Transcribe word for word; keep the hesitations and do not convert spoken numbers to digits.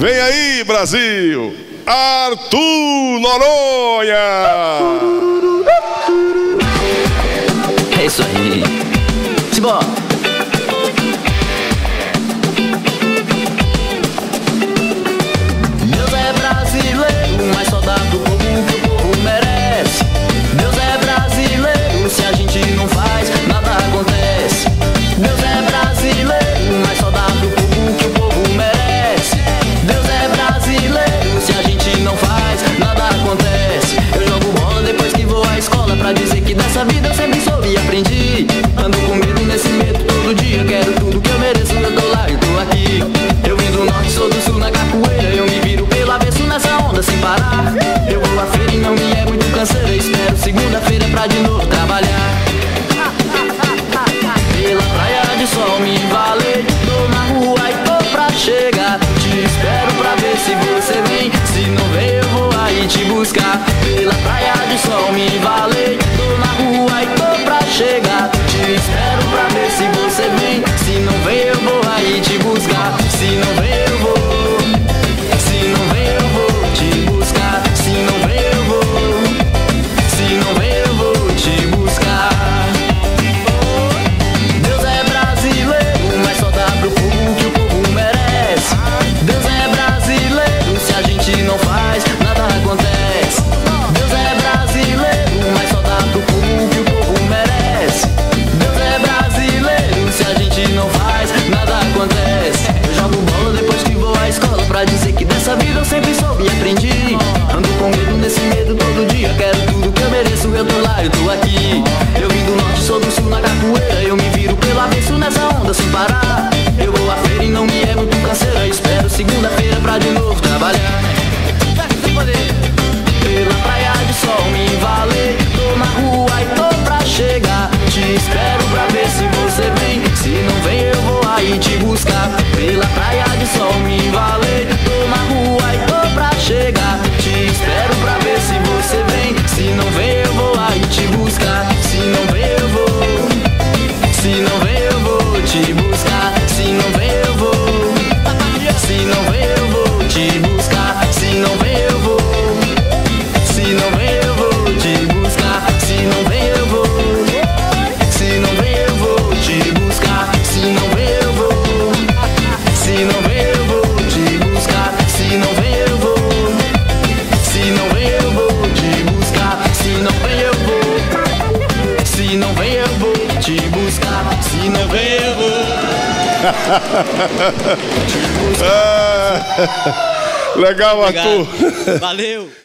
Vem aí, Brasil, Arthur Noronha. É isso aí. Simbora. Deus é brasileiro, mas só dá pro povo que o povo merece. Deus é brasileiro, se a gente não faz, nada acontece. Deus é brasileiro, mas só dá pro povo que o povo merece. Deus é brasileiro, se a gente não faz, nada acontece. Eu jogo bola depois que vou à escola, pra dizer que dessa vida eu sempre soube e aprendi. Ando com medo nesse medo todo dia, quero tudo que eu mereço, eu tô lá, eu tô aqui. Eu vim do norte, sou do sul na capoeira, eu me viro pelo avesso nessa onda sem parar. Eu vou à feira e não me é muito canseira, espero segunda-feira pra de novo trabalhar. Pela praia de sol me valei, tô na rua e tô pra chegar. Te espero pra ver se você vem, se não vem eu vou aí te buscar. Pela praia de sol me valei, tô na rua e tô pra chegar. Te espero pra ver se você vem, se não vem eu vou aí te buscar. Se não vem eu vou, se não vem eu vou te buscar. Se não vem eu vou, se não vem eu vou te buscar. Deus é brasileiro, mas só dá pro povo que o povo merece. Deus é brasileiro, se a gente não faz, nada acontece. Deus é brasileiro, mas só dá pro povo que o povo merece. Deus é brasileiro, se a gente não faz, nada acontece. Eu jogo bola depois que vou à escola, pra dizer que dessa vida eu sempre soube e aprendi. Ando com medo nesse medo todo dia, quero tudo que eu mereço, eu tô lá, eu tô aqui. Eu vim do norte, sou do sul na capoeira, eu me viro pelo avesso nessa onda sem parar. Eu vou à feira e não me é muito canseira, espero segunda-feira pra de novo trabalhar. Pela praia de sol me valei, tô na rua e tô pra chegar. Te espero pra ver se você vem, se não vem eu vou aí te buscar. Pela praia de sol me valei, tô na rua e tô pra chegar. Te espero pra ver se você vem, se não vem eu vou aí te buscar. Se não vem eu vou, se não vem eu vou te buscar. Se não vem eu vou, se não vem eu vou te buscar. Se não vem eu vou, se não vem eu vou te buscar. Se não vem eu vou, se não vem eu vou te buscar. Se não vem eu vou, se não vem eu vou te buscar. Se não vem eu vou, se não vem eu vou te buscar. Se não vem eu vou, se não vem eu vou te buscar. Se não vem eu vou te buscar. Legal, Arthur. Valeu.